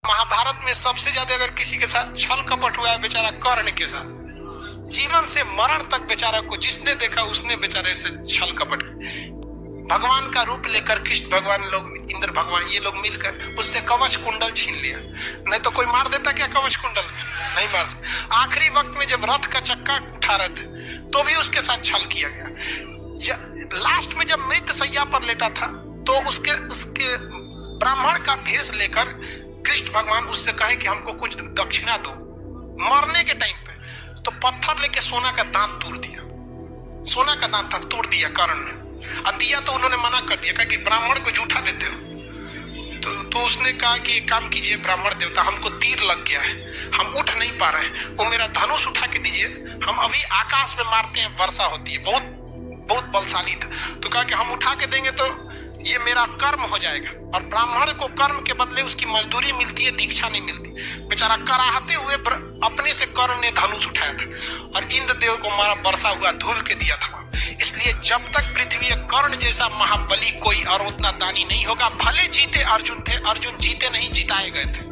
महाभारत में सबसे ज्यादा अगर किसी के साथ छल कपट हुआ है बेचारा कर्ण के साथ। जीवन से मरण तक बेचारा को जिसने देखा उसने बेचारे से छल कपट। भगवान का रूप लेकर कृष्ण भगवान लोग, इंद्र भगवान, ये लोग मिलकर उससे कवच कुंडल छीन लिया। नहीं तो कोई मार देता क्या कवच कुंडल? नहीं मार सकता। आखिरी वक्त में जब रथ का चक्का उठा रहे थे तो भी उसके साथ छल किया गया। लास्ट में जब मृत सैया पर लेटा था तो उसके ब्राह्मण का भेष लेकर कृष्ण भगवान उससे कहे कि हमको कुछ दक्षिणा दो। मरने के टाइम पे तो पत्थर लेके सोना का दांत तोड़ दिया। सोना का दांत था, तोड़ दिया कर्ण ने। अब दिया तो उन्होंने मना कर दिया, कहा कि ब्राह्मण को झूठा देते हो। तो उसने कहा कि एक काम कीजिए ब्राह्मण देवता, हमको तीर लग गया है, हम उठ नहीं पा रहे हैं, वो मेरा धनुष उठा के दीजिए, हम अभी आकाश में मारते हैं, वर्षा होती है। बहुत बलशाली था। तो कहा कि हम उठा के देंगे तो ये मेरा कर्म हो जाएगा। और ब्राह्मण को कर्म के बदले उसकी मजदूरी मिलती है, दीक्षा नहीं मिलती। बेचारा कराहते हुए अपने से कर्ण ने धनुष उठाया था और इंद्र देव को मारा, वर्षा हुआ, धूल के दिया था। इसलिए जब तक पृथ्वी कर्ण जैसा महाबली कोई और उतना दानी नहीं होगा, भले जीते अर्जुन थे, अर्जुन जीते नहीं, जिताए गए थे।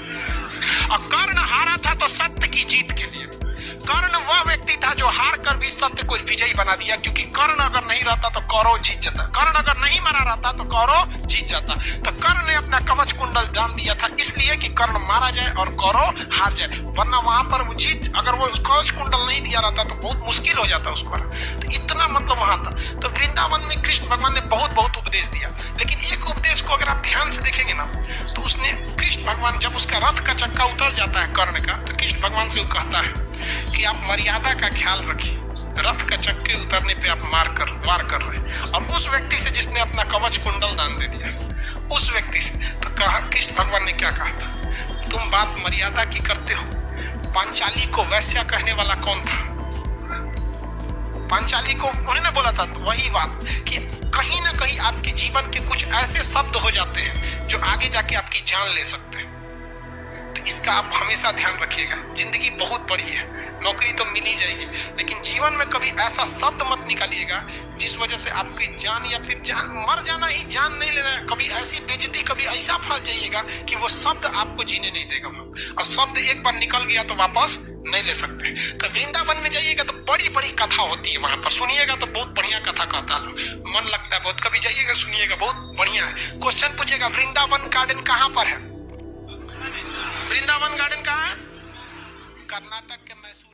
और कर्ण हारा था तो सत्य की जीत के लिए। कर्ण वह व्यक्ति था जो हार कर भी सत्य को विजयी बना दिया, क्योंकि कर्ण अगर नहीं रहता तो कौरव जीत जाता, कर्ण अगर नहीं मारा रहता तो कौरव जीत जाता। तो कर्ण ने अपना कवच कुंडल दान दिया था इसलिए कि कर्ण मारा जाए और कौरव हार जाए, वरना वहां पर वो जीत, अगर वो कवच कुंडल नहीं दिया रहता तो बहुत मुश्किल हो जाता उस पर। तो इतना मतलब वहां था। तो वृंदावन में कृष्ण भगवान ने बहुत उपदेश दिया, लेकिन एक उपदेश को अगर आप ध्यान से देखेंगे ना तो उसने कृष्ण भगवान जब उसका रथ का चक्का उतर जाता है कर्ण का, तो कृष्ण भगवान से वो कहता है कि आप मर्यादा का ख्याल रखिए, रथ का चक्के उतरने पे आप वार कर रहे हैं। और उस व्यक्ति से जिसने अपना कवच कुंडल दान दे दिया, उस व्यक्ति से तो कहा, कृष्ण भगवान ने क्या कहा था, तुम बात मर्यादा की करते हो। पांचाली को वैश्या कहने वाला कौन था? पांचाली को उन्होंने बोला था। तो वही बात कि कहीं ना कहीं आपके जीवन के कुछ ऐसे शब्द हो जाते हैं जो आगे जाके आपकी जान ले सकते हैं। तो इसका आप हमेशा ध्यान रखिएगा। जिंदगी बहुत बड़ी है, नौकरी तो मिल ही जाएगी, लेकिन जीवन में कभी ऐसा शब्द मत निकालिएगा जिस वजह से आपकी जान या फिर मर जाना ही, जान नहीं लेना है। कभी ऐसी बेइज्जती, कभी ऐसा फंस जाइएगा कि वो शब्द आपको जीने नहीं देगा। और शब्द एक बार निकल गया तो वापस नहीं ले सकते। तो वृंदावन में जाइएगा तो बड़ी कथा होती है, वहां पर सुनिएगा तो बहुत बढ़िया कथा कहता है, मन लगता है बहुत। कभी जाइएगा सुनिएगा, बहुत बढ़िया है। क्वेश्चन पूछेगा वृंदावन गार्डन कहाँ पर है? वृंदावन गार्डन कहाँ है? कर्नाटक के मैसूर।